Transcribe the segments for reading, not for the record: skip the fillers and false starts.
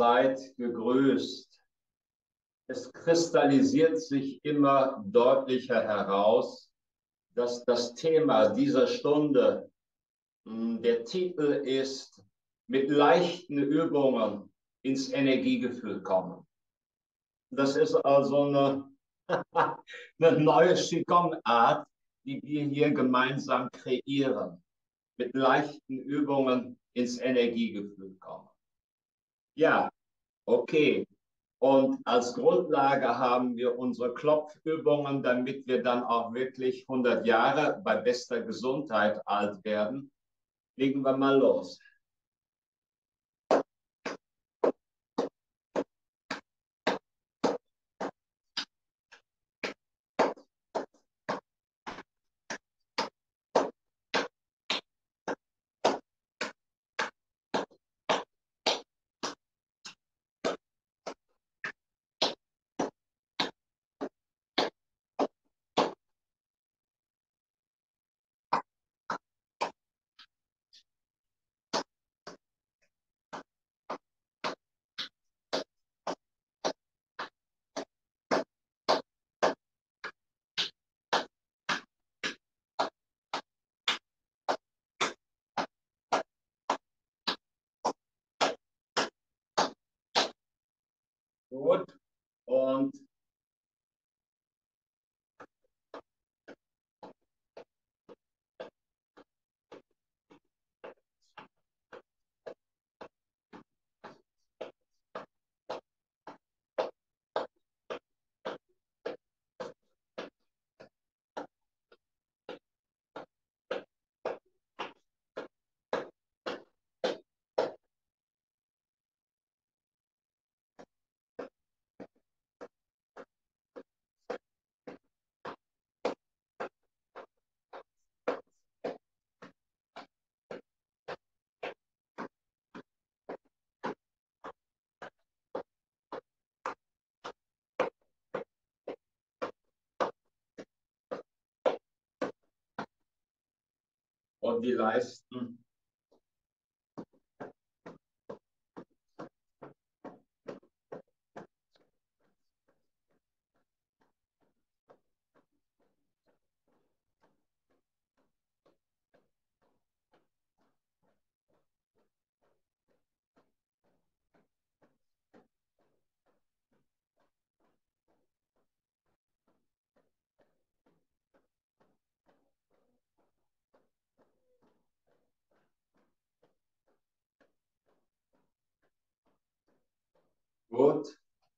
Seid gegrüßt. Es kristallisiert sich immer deutlicher heraus, dass das Thema dieser Stunde, der Titel ist, mit leichten Übungen ins Energiegefühl kommen. Das ist also eine neue Qigong-Art, die wir hier gemeinsam kreieren. Mit leichten Übungen ins Energiegefühl kommen. Ja, okay. Und als Grundlage haben wir unsere Klopfübungen, damit wir dann auch wirklich 100 Jahre bei bester Gesundheit alt werden. Legen wir mal los. Gut. Und die Leisten. Gut.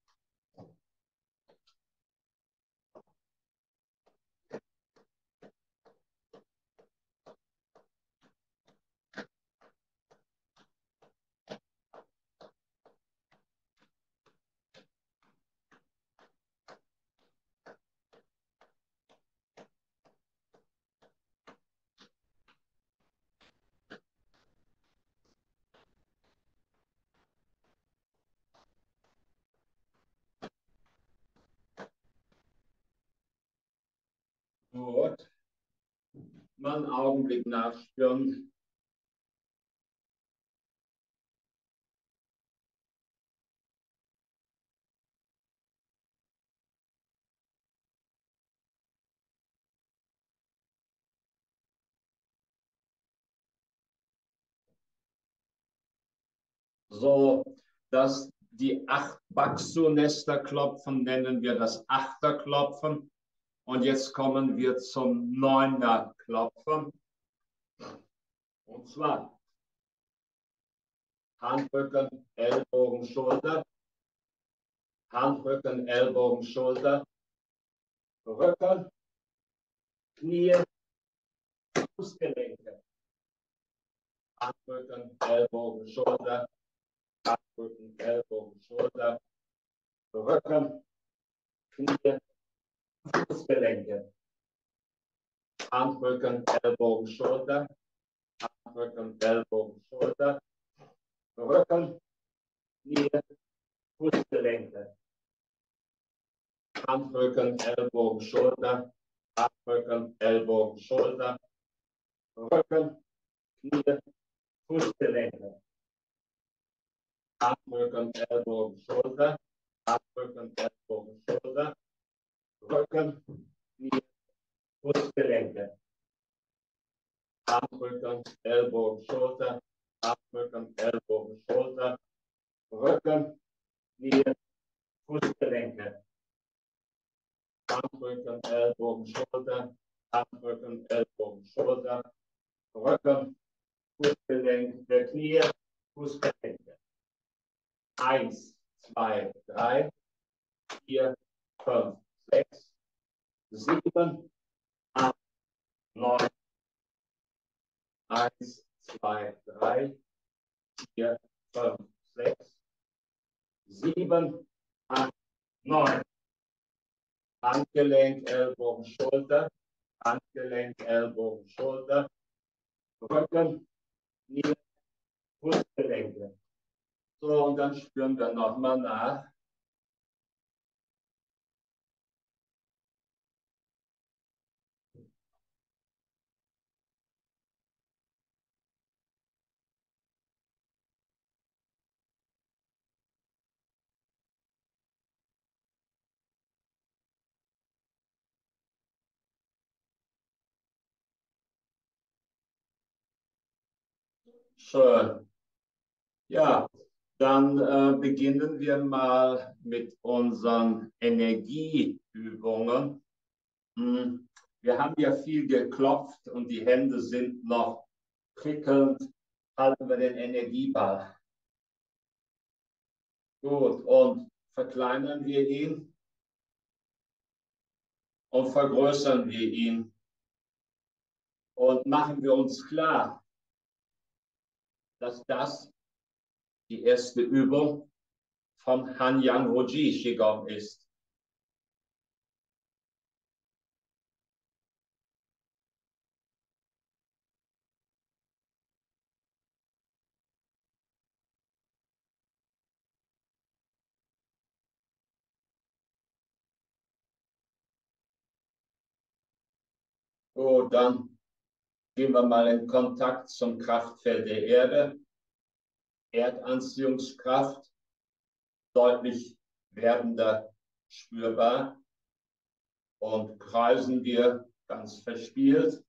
Gut. Mal einen Augenblick nachspüren. So, dass die 8 Baxu-Nester klopfen, nennen wir das Achterklopfen. Und jetzt kommen wir zum 9er Klopfen. Und zwar Handrücken, Ellbogen, Schulter. Handrücken, Ellbogen, Schulter. Rücken, Knie, Fußgelenke. Handrücken, Ellbogen, Schulter. Handrücken, Ellbogen, Schulter. Rücken, Knie, Fußgelenke. Handrücken, Ellbogen, Schulter. Handrücken, Ellbogen, Schulter. Rücken, Knie, Fußgelenke. Handrücken, Ellbogen, Schulter. Handrücken, Ellbogen, Schulter. Rücken, Knie, Fußgelenke. Armrücken, Ellbogen, Schulter. Armrücken, Ellbogen, Schulter. Rücken, Knie, Brustgelenke. Armrücken, Ellbogen, Schulter. Armrücken, Ellbogen, Schulter. Rücken, Knie, Fußgelenke. Armrücken, Ellbogen, Schulter. Armrücken, Ellbogen, Schulter. Rücken, Fußgelenk, Knie, Fußgelenke. 1, 2, 3, 4, 5, 6, 7, 8, 9. 1, 2, 3, 4, 5, 6, 7, 8, 9. Handgelenk, Ellbogen, Schulter. Handgelenk, Ellbogen, Schulter. Rücken, Knie, Fußgelenke. So, und dann spüren wir nochmal nach. Schön. Ja, dann beginnen wir mal mit unseren Energieübungen. Wir haben ja viel geklopft und die Hände sind noch prickelnd. Halten wir den Energieball. Gut, und verkleinern wir ihn und vergrößern wir ihn. Und machen wir uns klar, dass das die erste Übung vom Hanyang Hoji Qigong ist. Gut, dann gehen wir mal in Kontakt zum Kraftfeld der Erde. Erdanziehungskraft, deutlich werdender spürbar. Und kreisen wir ganz verspielt.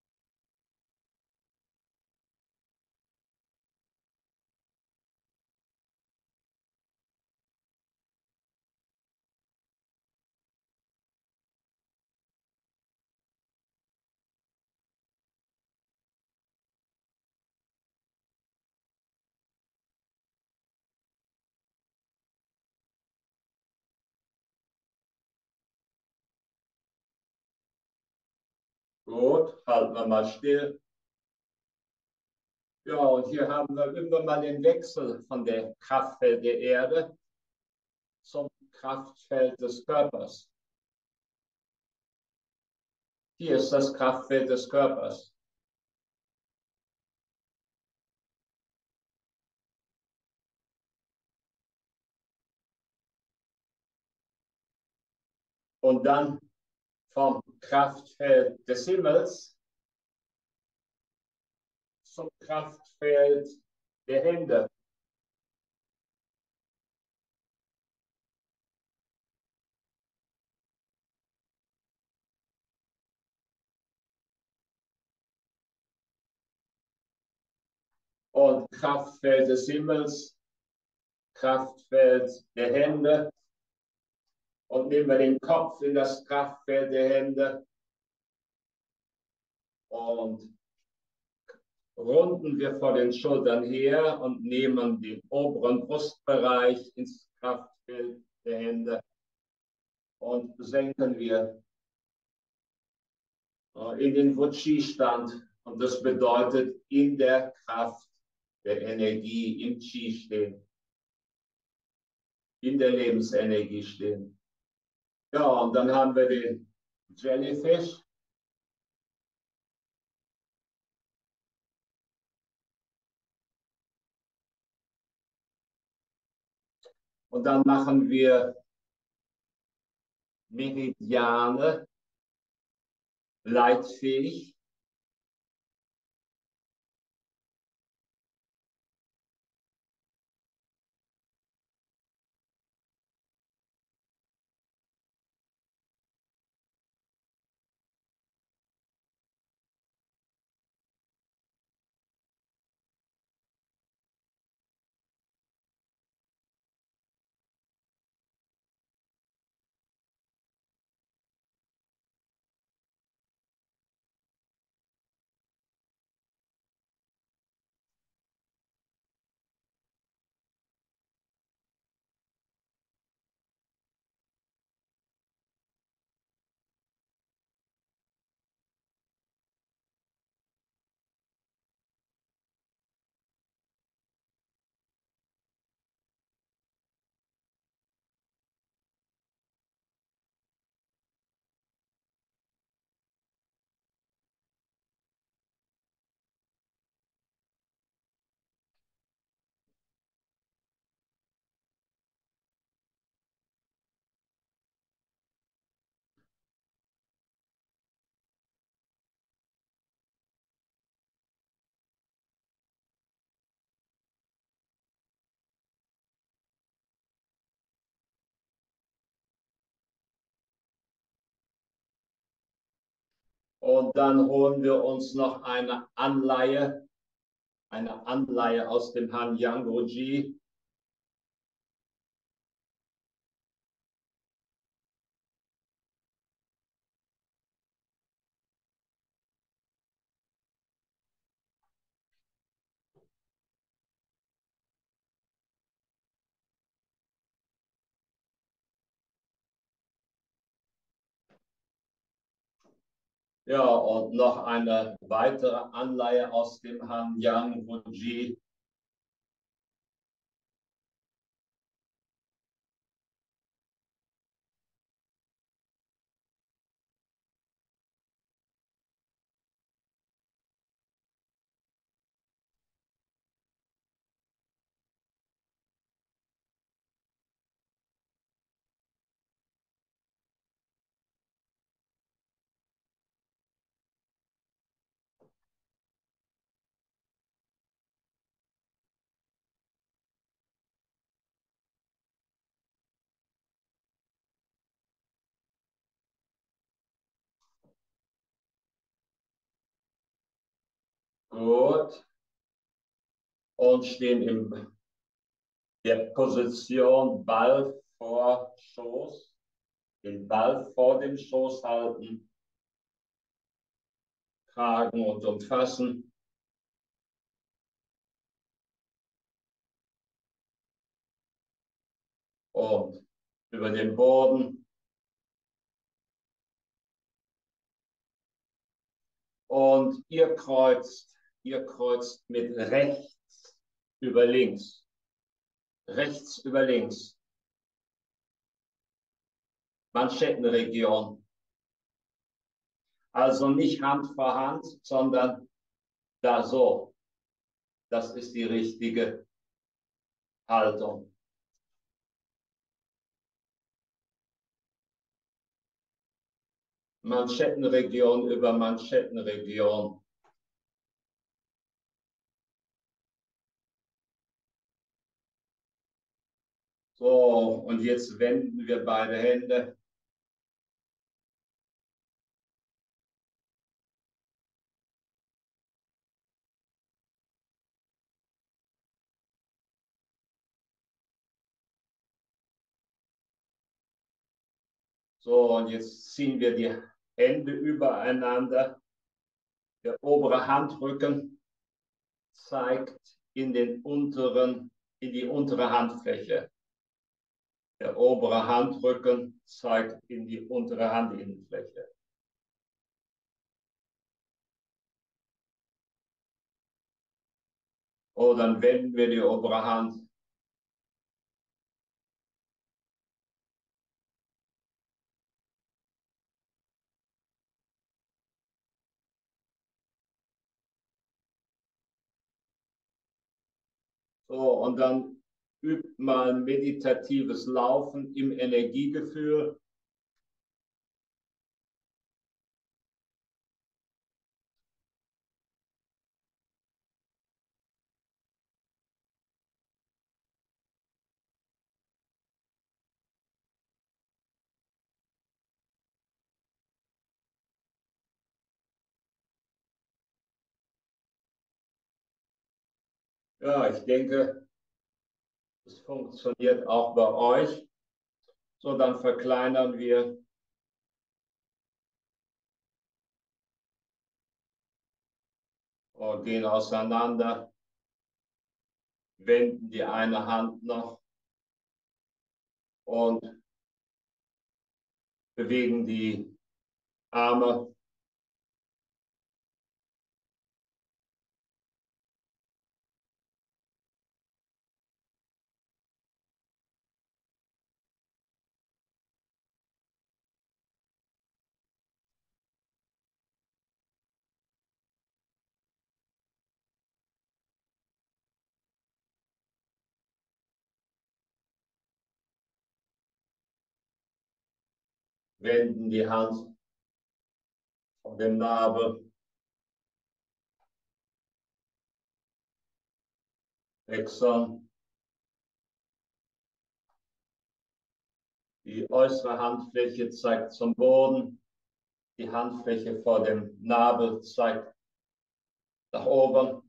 Gut, halten wir mal still. Ja, und hier haben wir immer mal den Wechsel von der Kraftfeld der Erde zum Kraftfeld des Körpers. Hier ist das Kraftfeld des Körpers. Und dann vom Kraftfeld des Himmels zum Kraftfeld der Hände. Und Kraftfeld des Himmels, Kraftfeld der Hände. Und nehmen wir den Kopf in das Kraftfeld der Hände und runden wir vor den Schultern her und nehmen den oberen Brustbereich ins Kraftfeld der Hände und senken wir in den Wuchi-Stand. Und das bedeutet in der Kraft der Energie, im Qi stehen, in der Lebensenergie stehen. Ja, und dann haben wir den Jellyfish. Und dann machen wir Meridiane leitfähig. Und dann holen wir uns noch eine Anleihe aus dem Han Yang Guji. Ja, und noch eine weitere Anleihe aus dem Han Yang Guji. Gut. Und stehen in der Position Ball vor Schoß. Den Ball vor dem Schoß halten, tragen und umfassen. Und über den Boden. Und ihr kreuzt mit rechts über links. Rechts über links. Manschettenregion. Also nicht Hand vor Hand, sondern da so. Das ist die richtige Haltung. Manschettenregion über Manschettenregion. So, und jetzt wenden wir beide Hände. So, und jetzt ziehen wir die Hände übereinander. Der obere Handrücken zeigt in die untere Handfläche. Der obere Handrücken zeigt in die untere Handinnenfläche. Oh, dann wenden wir die obere Hand. So, und dann übt mal meditatives Laufen im Energiegefühl. Ja, ich denke, es funktioniert auch bei euch. So, dann verkleinern wir und gehen auseinander, wenden die eine Hand noch und bewegen die Arme. Wenden die Hand von dem Nabel, wechseln. Die äußere Handfläche zeigt zum Boden, Die Handfläche vor dem Nabel zeigt nach oben.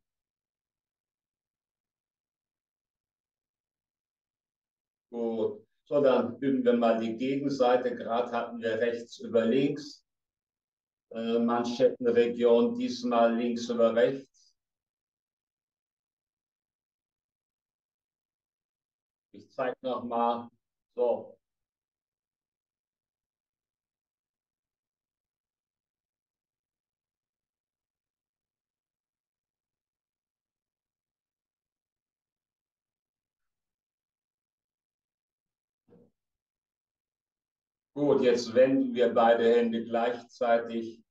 Gut. So, dann üben wir mal die Gegenseite. Gerade hatten wir rechts über links. Manschettenregion, diesmal links über rechts. Ich zeige nochmal. So. Gut, jetzt wenden wir beide Hände gleichzeitig.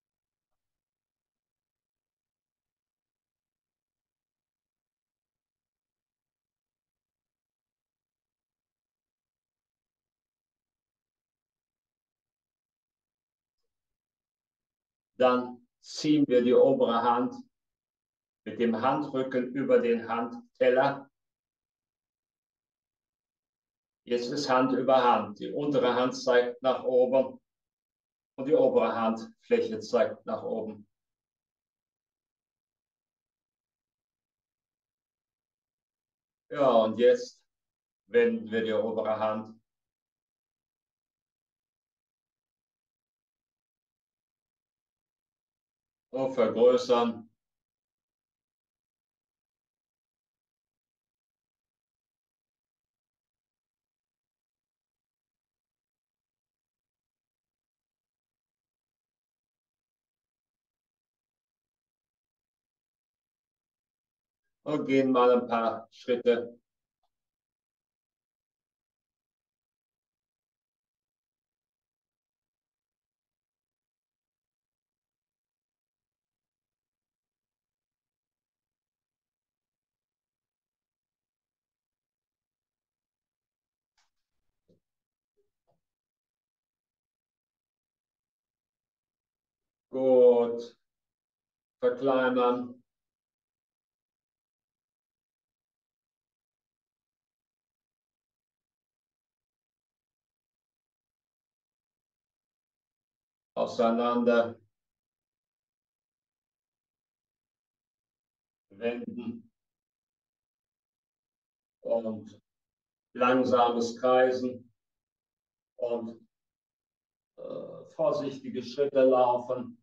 Dann ziehen wir die obere Hand mit dem Handrücken über den Handteller. Jetzt ist Hand über Hand. Die untere Hand zeigt nach oben und die obere Handfläche zeigt nach oben. Ja, und jetzt wenden wir die obere Hand und vergrößern. Und gehen mal ein paar Schritte. Gut, verkleinern. Auseinander wenden und langsames Kreisen und vorsichtige Schritte laufen.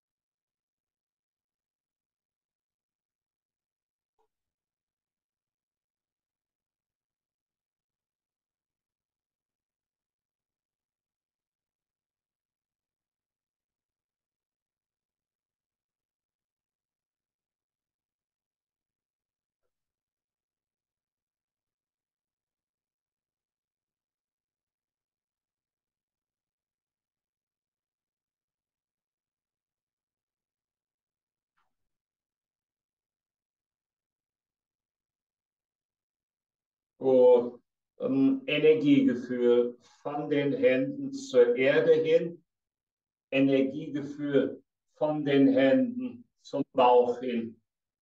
Gut, Energiegefühl von den Händen zur Erde hin, Energiegefühl von den Händen zum Bauch hin.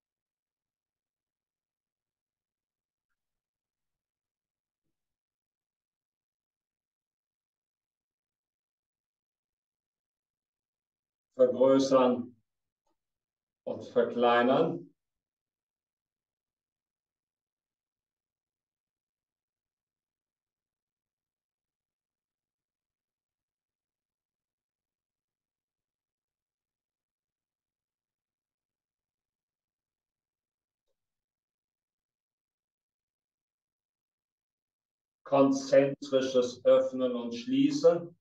Vergrößern und verkleinern. Konzentrisches Öffnen und Schließen.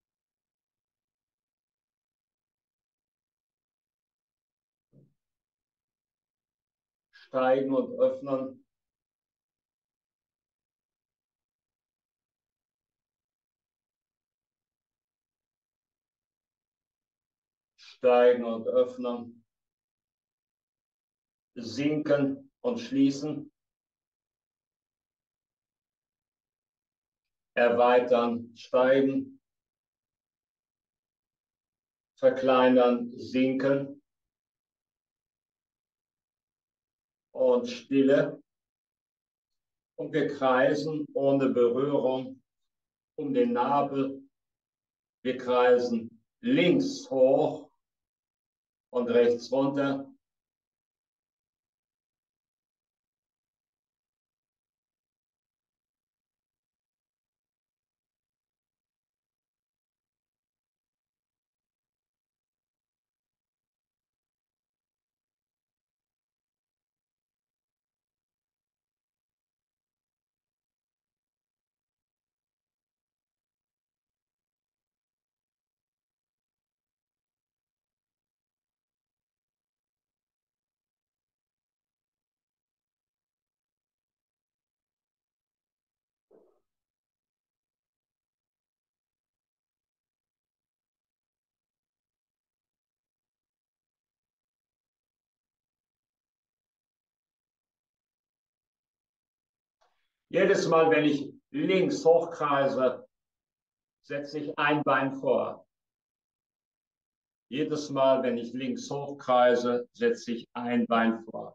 Steigen und öffnen. Steigen und öffnen. Sinken und schließen. Erweitern, steigen. Verkleinern, sinken. Und Stille. Und wir kreisen ohne Berührung um den Nabel. Wir kreisen links hoch und rechts runter. Jedes Mal, wenn ich links hochkreise, setze ich ein Bein vor. Jedes Mal, wenn ich links hochkreise, setze ich ein Bein vor.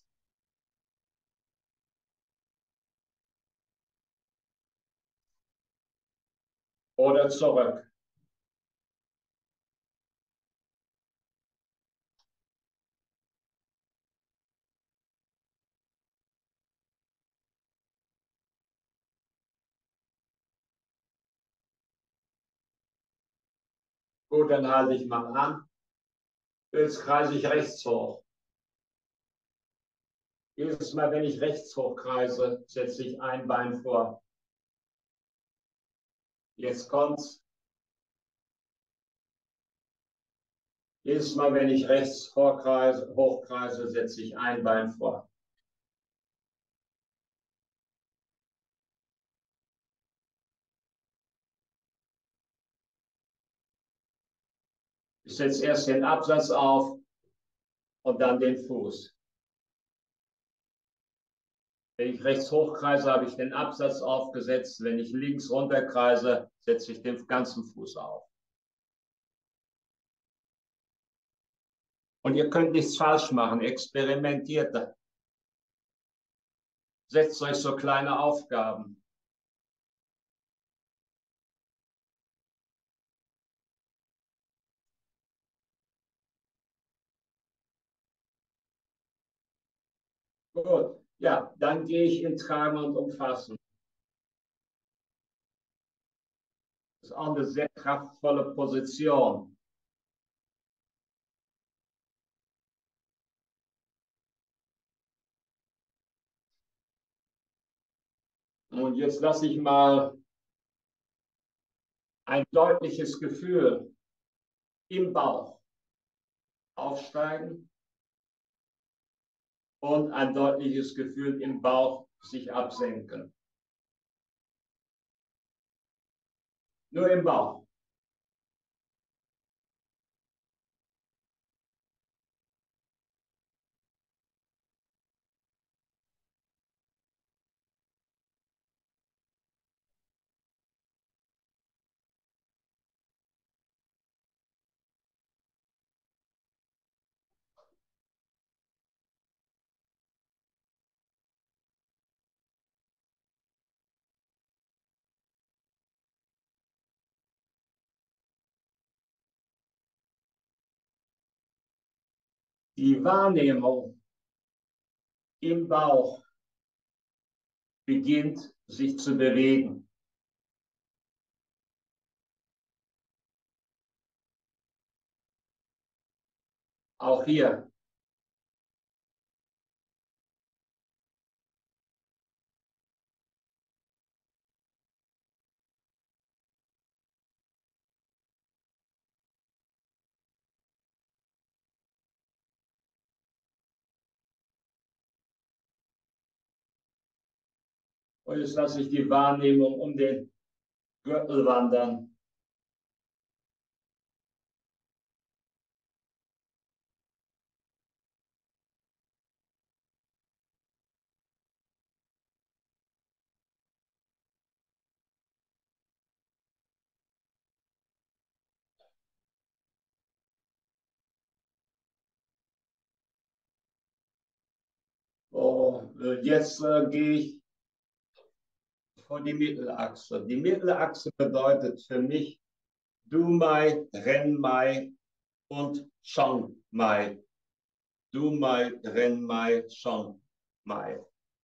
Oder zurück. Gut, dann halte ich mal an. Jetzt kreise ich rechts hoch. Jedes Mal, wenn ich rechts hochkreise, setze ich ein Bein vor. Jetzt kommt's. Jedes Mal, wenn ich rechts hochkreise, setze ich ein Bein vor. Ich setze erst den Absatz auf und dann den Fuß. Wenn ich rechts hochkreise, habe ich den Absatz aufgesetzt. Wenn ich links runterkreise, setze ich den ganzen Fuß auf. Und ihr könnt nichts falsch machen. Experimentiert. Setzt euch so kleine Aufgaben. Gut. Ja, dann gehe ich in Tragen und Umfassen. Das ist auch eine sehr kraftvolle Position. Und jetzt lasse ich mal ein deutliches Gefühl im Bauch aufsteigen und ein deutliches Gefühl im Bauch sich absenken. Nur im Bauch. Die Wahrnehmung im Bauch beginnt sich zu bewegen. Auch hier. Und jetzt lasse ich die Wahrnehmung um den Gürtel wandern. Oh, jetzt gehe ich vor die Mittelachse. Die Mittelachse bedeutet für mich Dumai, Renmai und Chongmai. Dumai, Renmai, Chongmai.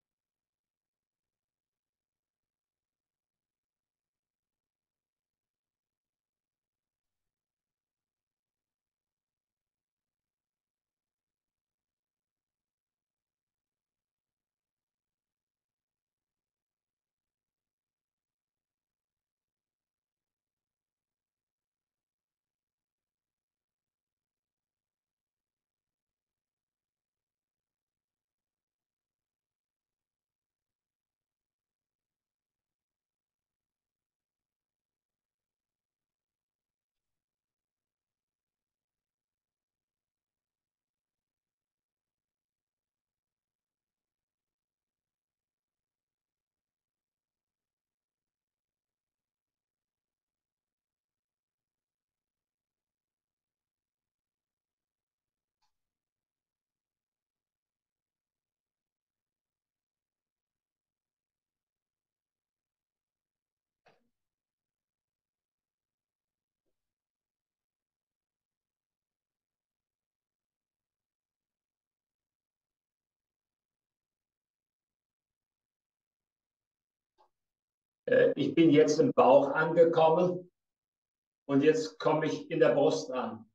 Ich bin jetzt im Bauch angekommen und jetzt komme ich in der Brust an.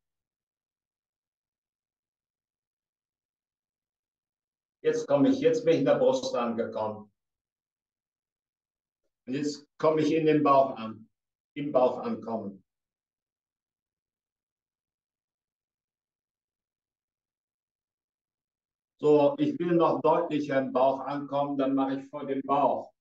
Jetzt bin ich in der Brust angekommen. Und jetzt komme ich in den Bauch an, im Bauch ankommen. So, ich will noch deutlicher im Bauch ankommen, dann mache ich vor dem Bauch.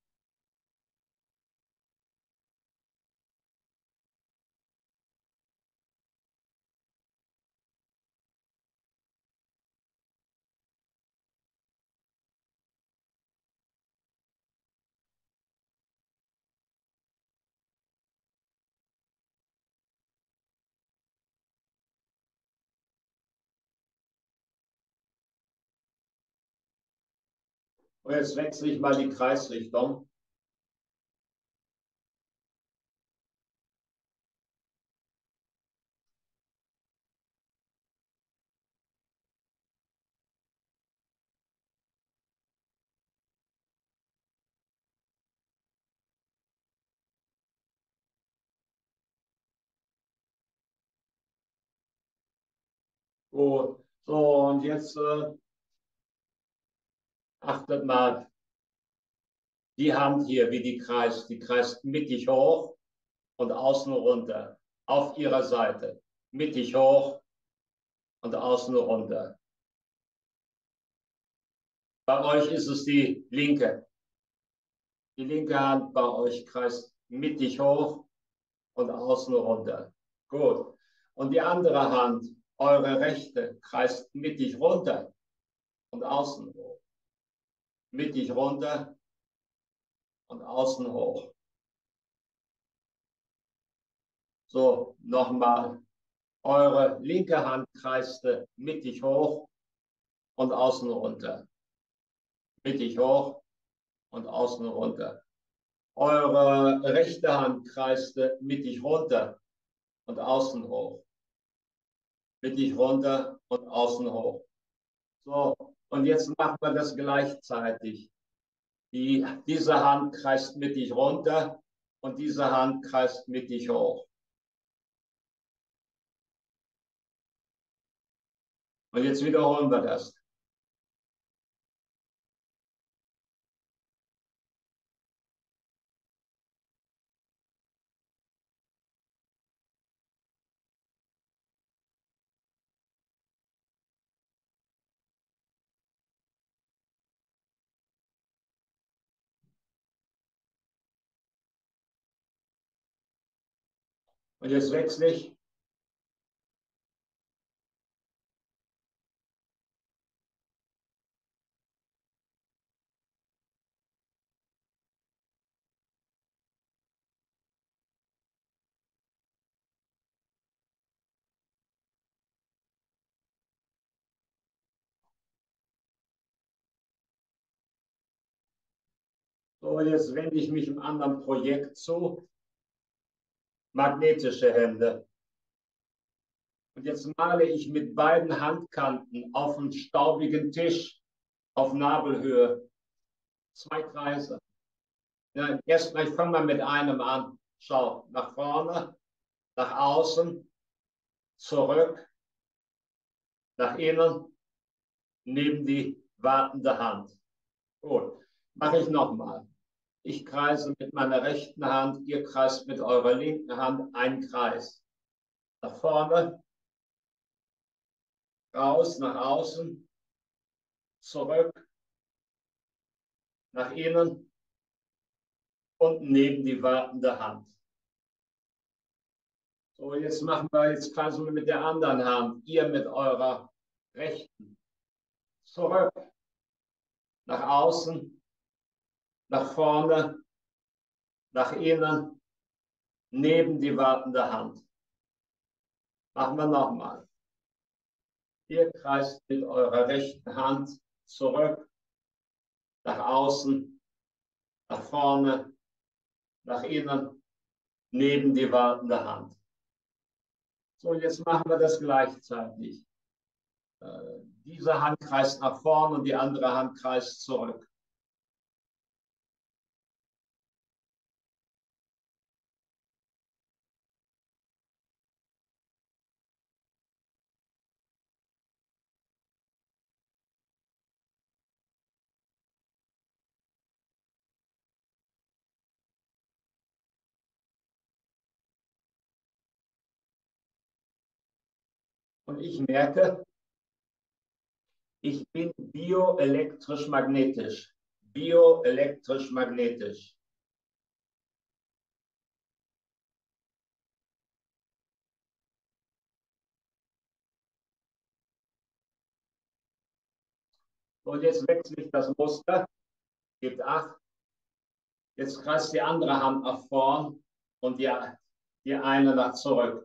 Und jetzt wechsle ich mal die Kreisrichtung. Gut. So, und jetzt achtet mal, die Hand hier, wie die kreist mittig hoch und außen runter. Auf ihrer Seite. Mittig hoch und außen runter. Bei euch ist es die linke. Die linke Hand bei euch kreist mittig hoch und außen runter. Gut. Und die andere Hand, eure rechte, kreist mittig runter und außen hoch. Mittig runter und außen hoch. So, nochmal. Eure linke Hand kreiste mittig hoch und außen runter. Mittig hoch und außen runter. Eure rechte Hand kreiste mittig runter und außen hoch. Mittig runter und außen hoch. So, und jetzt machen wir das gleichzeitig. Diese Hand kreist mittig runter und diese Hand kreist mittig hoch. Und jetzt wiederholen wir das. Und jetzt wechsle ich. So, jetzt wende ich mich einem anderen Projekt zu. magnetische Hände. Und jetzt male ich mit beiden Handkanten auf einen staubigen Tisch auf Nabelhöhe 2 Kreise. Ja, erst gleich fangen wir mit einem an. Schau, nach vorne, nach außen, zurück, nach innen, neben die wartende Hand. Gut, mache ich nochmal. Ich kreise mit meiner rechten Hand, ihr kreist mit eurer linken Hand einen Kreis. Nach vorne, raus, nach außen, zurück, nach innen und neben die wartende Hand. So, jetzt kreisen wir mit der anderen Hand, ihr mit eurer rechten. Zurück, nach außen, nach vorne, nach innen, neben die wartende Hand. Machen wir nochmal. Ihr kreist mit eurer rechten Hand zurück, nach außen, nach vorne, nach innen, neben die wartende Hand. So, jetzt machen wir das gleichzeitig. Diese Hand kreist nach vorne und die andere Hand kreist zurück. Und ich merke, ich bin bioelektrisch-magnetisch. Bioelektrisch-magnetisch. Und jetzt wechsle ich das Muster. Gebt Acht. Jetzt kreist die andere Hand nach vorn und die eine nach zurück.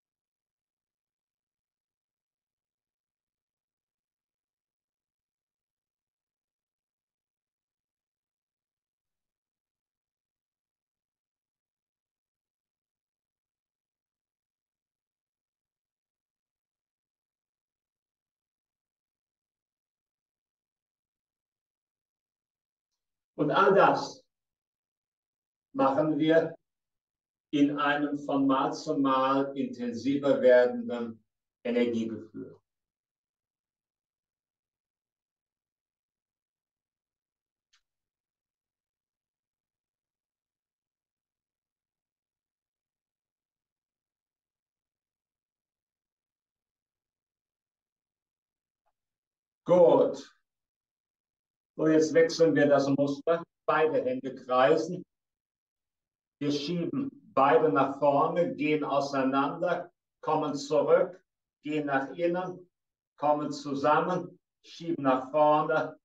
Und all das machen wir in einem von Mal zu Mal intensiver werdenden Energiegefühl. Gut. So, jetzt wechseln wir das Muster. Beide Hände kreisen. Wir schieben beide nach vorne, gehen auseinander, kommen zurück, gehen nach innen, kommen zusammen, schieben nach vorne.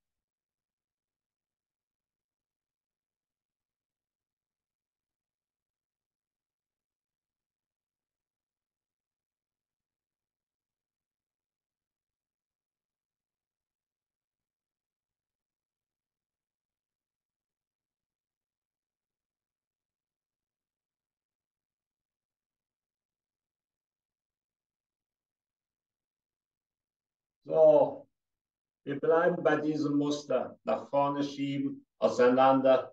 So, wir bleiben bei diesem Muster. Nach vorne schieben, auseinander.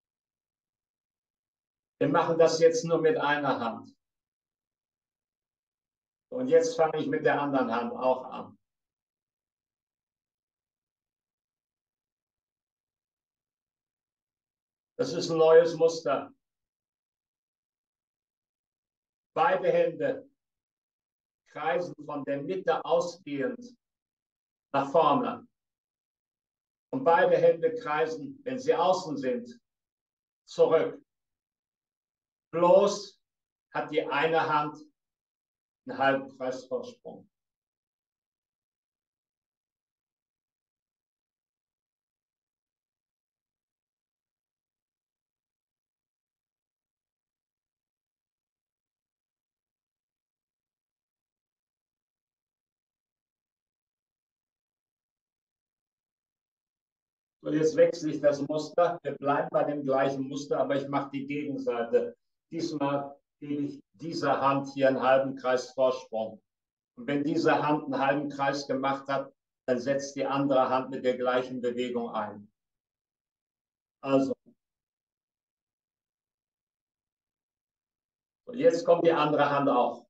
Wir machen das jetzt nur mit einer Hand. Und jetzt fange ich mit der anderen Hand auch an. Das ist ein neues Muster. Beide Hände kreisen von der Mitte ausgehend nach vorne. Und beide Hände kreisen, wenn sie außen sind, zurück. Bloß hat die eine Hand einen halben Kreisvorsprung. So, jetzt wechsle ich das Muster. Wir bleiben bei dem gleichen Muster, aber ich mache die Gegenseite. Diesmal gebe ich dieser Hand hier einen halben Kreis Vorsprung. Und wenn diese Hand einen halben Kreis gemacht hat, dann setzt die andere Hand mit der gleichen Bewegung ein. Also, jetzt kommt die andere Hand auch.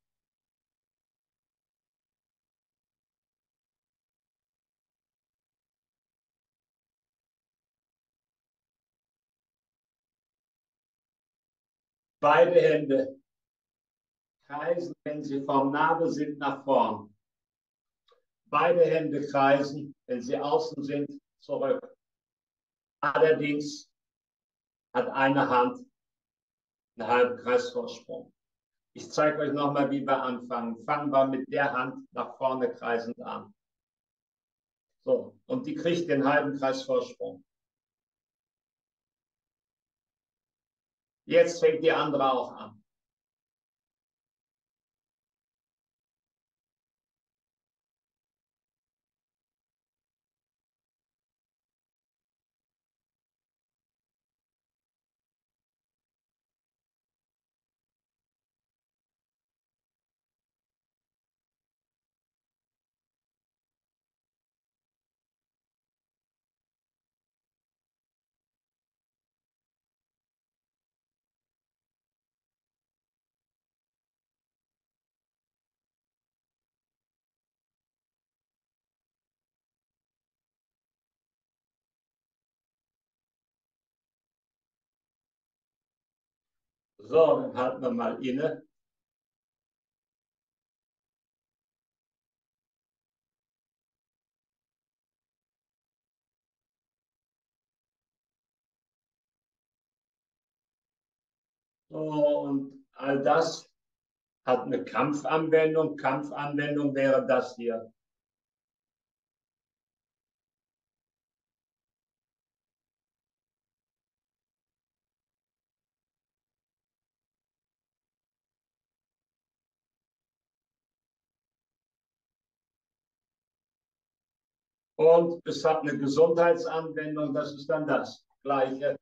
Beide Hände kreisen, wenn sie vom Nabel sind, nach vorn. Beide Hände kreisen, wenn sie außen sind, zurück. Allerdings hat eine Hand einen halben Kreisvorsprung. Ich zeige euch nochmal, wie wir anfangen. Fangen wir mit der Hand nach vorne kreisend an. So, und die kriegt den halben Kreisvorsprung. Jetzt fängt die andere auch an. So, dann halten wir mal inne. So, und all das hat eine Kampfanwendung. Kampfanwendung wäre das hier. Und es hat eine Gesundheitsanwendung, das ist dann das Gleiche.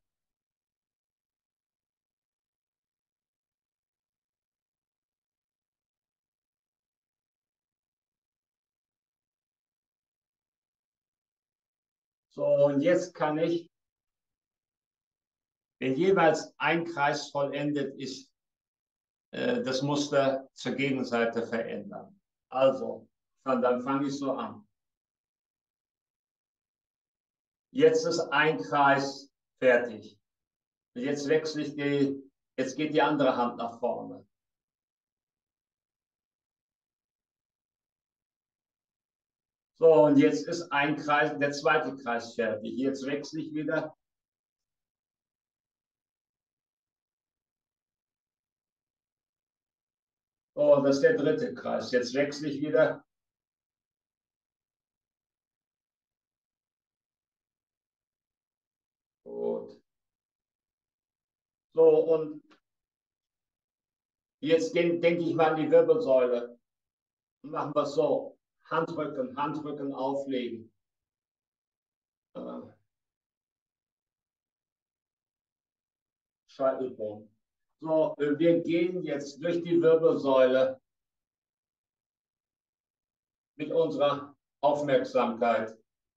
So, und jetzt kann ich, wenn jeweils ein Kreis vollendet ist, das Muster zur Gegenseite verändern. Also, dann fange ich so an. Jetzt ist ein Kreis fertig. Jetzt wechsle ich jetzt geht die andere Hand nach vorne. So, und jetzt ist ein Kreis, der zweite Kreis fertig. Jetzt wechsle ich wieder. So, das ist der dritte Kreis. Jetzt wechsle ich wieder. Gut. So, und jetzt denke ich mal an die Wirbelsäule. Machen wir es so. Handrücken, Handrücken auflegen. Scheitelpunkt. So, wir gehen jetzt durch die Wirbelsäule mit unserer Aufmerksamkeit.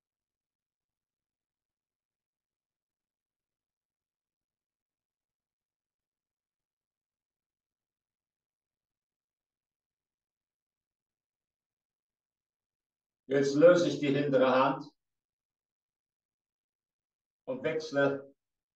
Jetzt löse ich die hintere Hand und wechsle.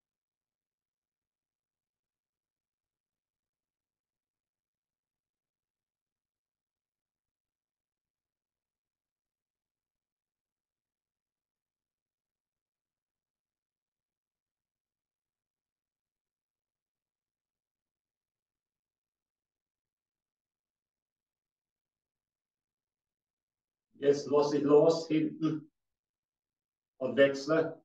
Jetzt lasse ich los hinten und wechsle.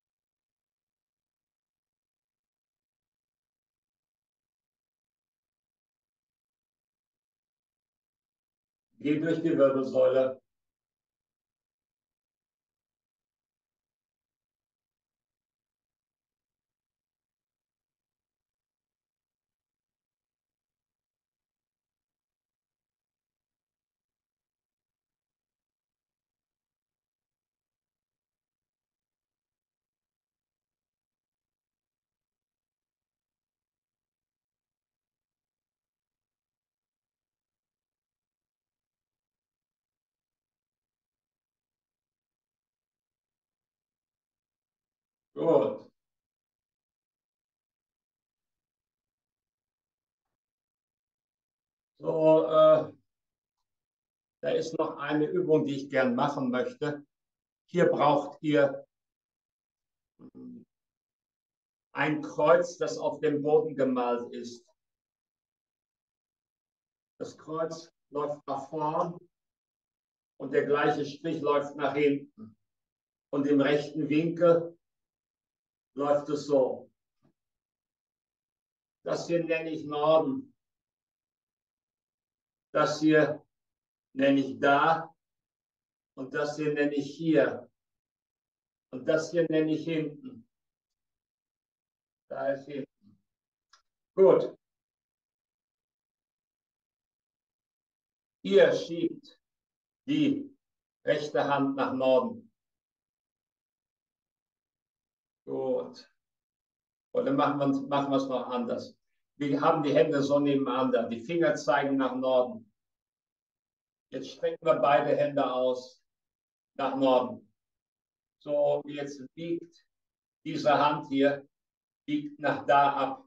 Gehe durch die Wirbelsäule. Gut. So, da ist noch eine Übung, die ich gern machen möchte. Hier braucht ihr ein Kreuz, das auf dem Boden gemalt ist. Das Kreuz läuft nach vorn und der gleiche Strich läuft nach hinten. Und im rechten Winkel läuft es so. Das hier nenne ich Norden. Das hier nenne ich da. Und das hier nenne ich hier. Und das hier nenne ich hinten. Da ist hinten. Gut. Ihr schiebt die rechte Hand nach Norden. Gut. Oder machen wir es noch anders. Wir haben die Hände so nebeneinander. Die Finger zeigen nach Norden. Jetzt strecken wir beide Hände aus nach Norden. So, jetzt biegt diese Hand hier, biegt nach da ab.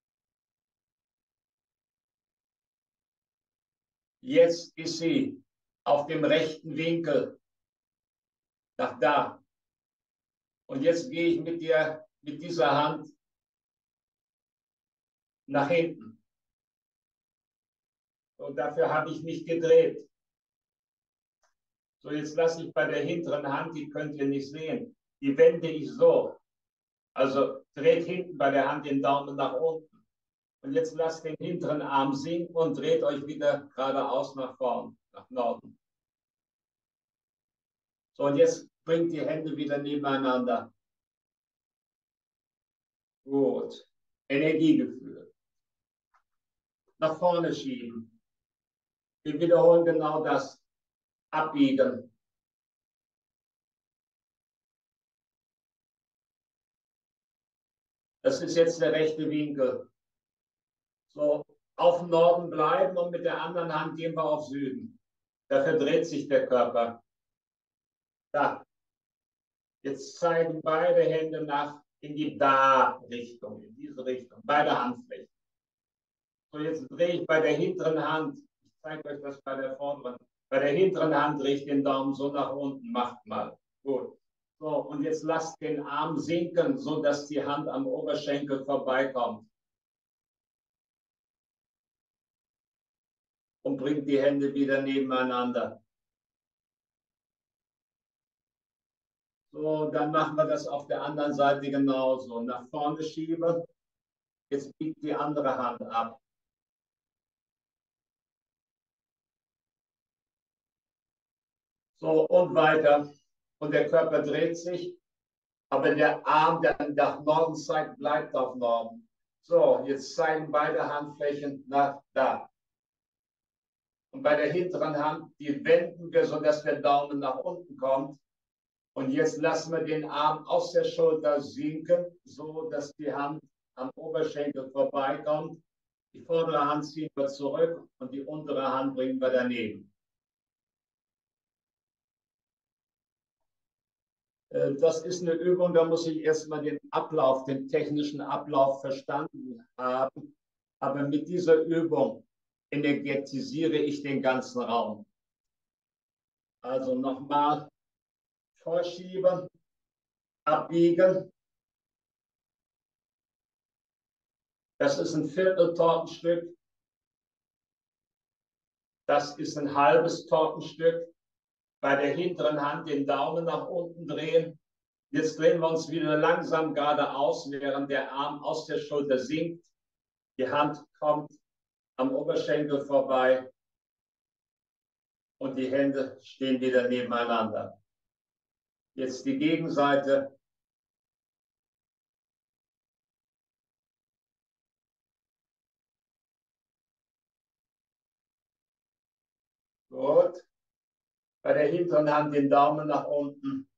Jetzt ist sie auf dem rechten Winkel nach da. Und jetzt gehe ich mit dieser Hand nach hinten. Und dafür habe ich mich gedreht. So, jetzt lasse ich bei der hinteren Hand, die könnt ihr nicht sehen, die wende ich so. Also dreht hinten bei der Hand den Daumen nach unten. Und jetzt lasst den hinteren Arm sinken und dreht euch wieder geradeaus nach vorn, nach Norden. So, und jetzt bringt die Hände wieder nebeneinander. Gut. Energiegefühl. Nach vorne schieben. Wir wiederholen genau das. Abbiegen. Das ist jetzt der rechte Winkel. So, auf Norden bleiben und mit der anderen Hand gehen wir auf Süden. Dafür dreht sich der Körper. Da. Jetzt zeigen beide Hände nach in die Da-Richtung, in diese Richtung. Beide Handflächen. So, jetzt drehe ich bei der hinteren Hand. Ich zeige euch das bei der vorderen. Bei der hinteren Hand drehe ich den Daumen so nach unten. Macht mal. Gut. So, und jetzt lasst den Arm sinken, sodass die Hand am Oberschenkel vorbeikommt. Und bringt die Hände wieder nebeneinander. So, dann machen wir das auf der anderen Seite genauso. Nach vorne schieben. Jetzt biegt die andere Hand ab. So, und weiter. Und der Körper dreht sich, aber der Arm, der nach Norden zeigt, bleibt auf Norden. So, jetzt zeigen beide Handflächen nach da. Und bei der hinteren Hand, die wenden wir, sodass der Daumen nach unten kommt. Und jetzt lassen wir den Arm aus der Schulter sinken, so dass die Hand am Oberschenkel vorbeikommt. Die vordere Hand ziehen wir zurück und die untere Hand bringen wir daneben. Das ist eine Übung, da muss ich erstmal den Ablauf, den technischen Ablauf verstanden haben. Aber mit dieser Übung energetisiere ich den ganzen Raum. Also nochmal vorschieben, abbiegen. Das ist ein Viertel-Tortenstück. Das ist ein halbes Tortenstück. Bei der hinteren Hand den Daumen nach unten drehen. Jetzt drehen wir uns wieder langsam geradeaus, während der Arm aus der Schulter sinkt. Die Hand kommt am Oberschenkel vorbei und die Hände stehen wieder nebeneinander. Jetzt die Gegenseite. Gut. Bei der hinteren Hand den Daumen nach unten.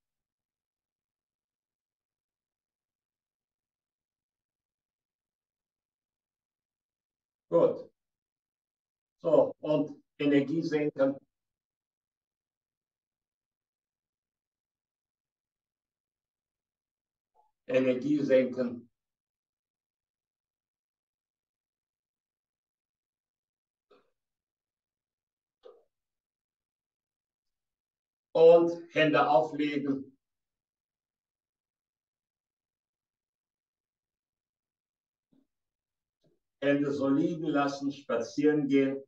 Gut. So, und Energie senken. Energie senken. Und Hände auflegen. Hände so liegen lassen, spazieren gehen.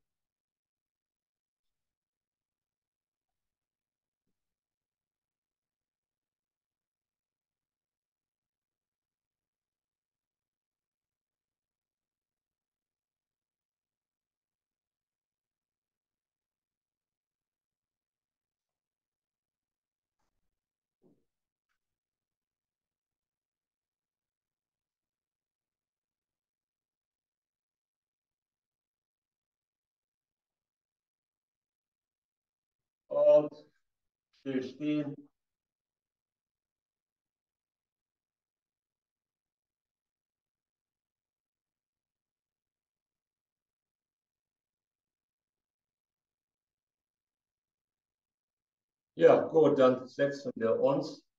Und still stehen. Ja, gut, dann setzen wir uns.